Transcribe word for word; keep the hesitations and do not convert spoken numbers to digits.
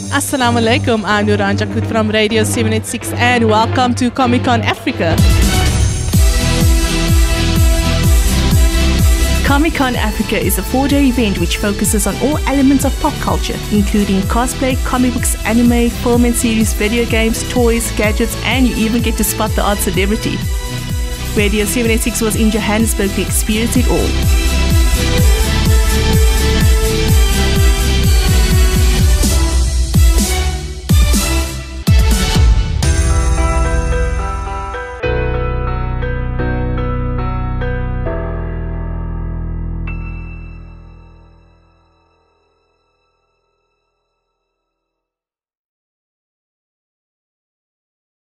Assalamu alaikum, I'm Nuran Jakut from Radio seven eighty-six and welcome to Comic Con Africa. Comic Con Africa is a four-day event which focuses on all elements of pop culture, including cosplay, comic books, anime, film and series, video games, toys, gadgets, and you even get to spot the odd celebrity. Radio seven eighty-six was in Johannesburg to experience it all.